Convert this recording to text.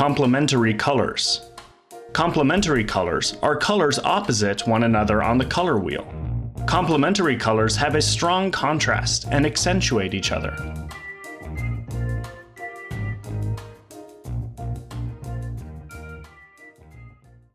Complementary colors. Complementary colors are colors opposite one another on the color wheel. Complementary colors have a strong contrast and accentuate each other.